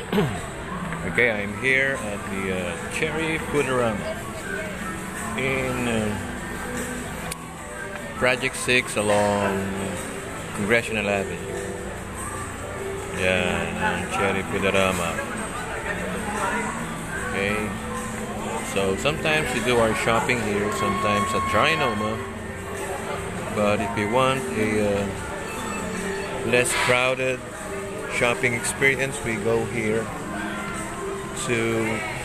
Okay, I'm here at the Cherry Fooderama in Project 6 along Congressional Avenue. Yeah, Cherry Fooderama. Okay, so sometimes we do our shopping here, sometimes at Trinoma. But if you want a less crowded shopping experience, we go here to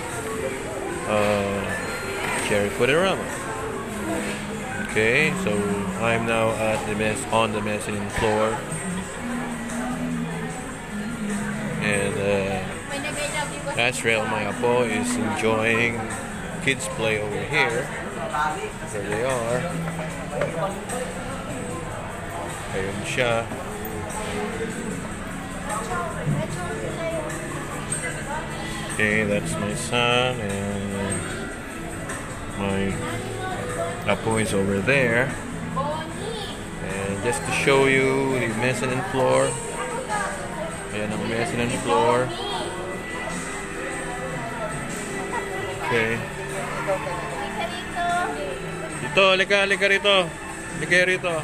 Cherry Fooderama. Okay, so I'm now at on the mezzanine floor, and Asriel, my apo, is enjoying kids play over here. There they are. Ayun siya. Okay, that's my son, and my apo is over there. And just to show you the mezzanine floor. Ayan ang mezzanine floor. Okay. Dito, halika rito. Halika rito.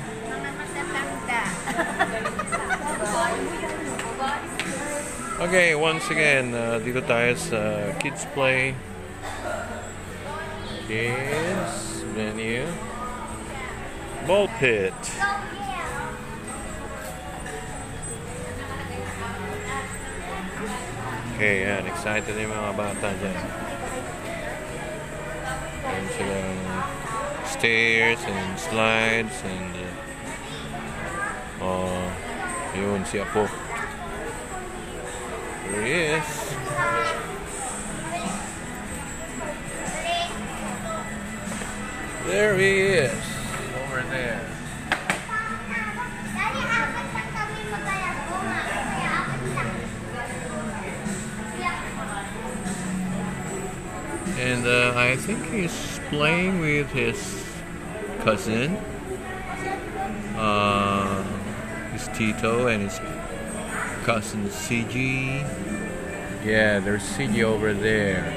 Okay, once again, dito tayo sa kids play. Kids venue. Ball pit. Okay, yan. Excited yung mga bata dyan. And sila stairs and slides and yun si Apo. There he is. There he is. Over there. And I think he's playing with his cousin, his Tito, and his cousin CG. Yeah, there's CG over there.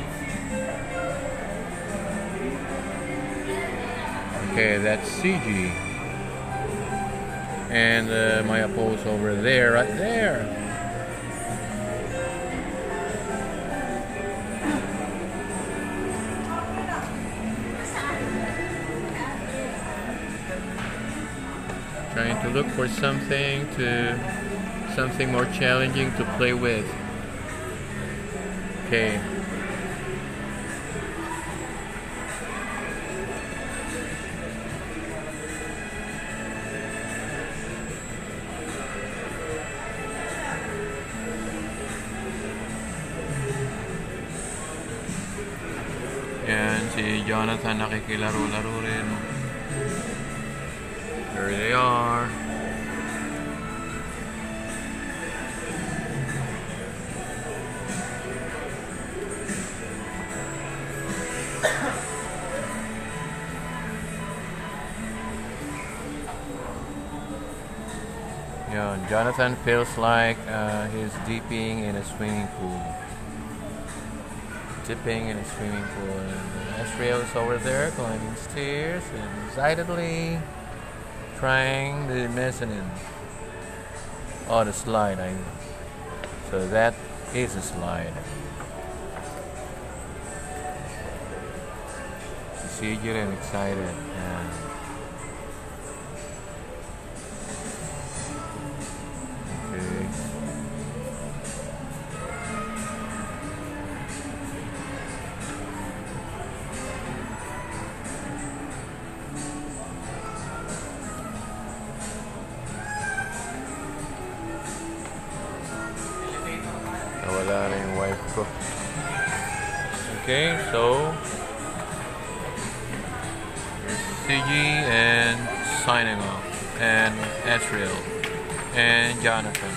Okay, that's CG. And my apo's over there, right there. Trying to look for something more challenging to play with. Okay. Yan, si Jonathan nakikilaro-laro rin. There they are. Yeah, Jonathan feels like he's dipping in a swimming pool. Dipping in a swimming pool. And Asriel is over there climbing stairs and excitedly trying the mezzanine. Oh, the slide, I mean. So that is a slide. See, getting excited. And okay. Wala na yung wife ko. Okay, so CG and signing off, and Asriel and Jonathan.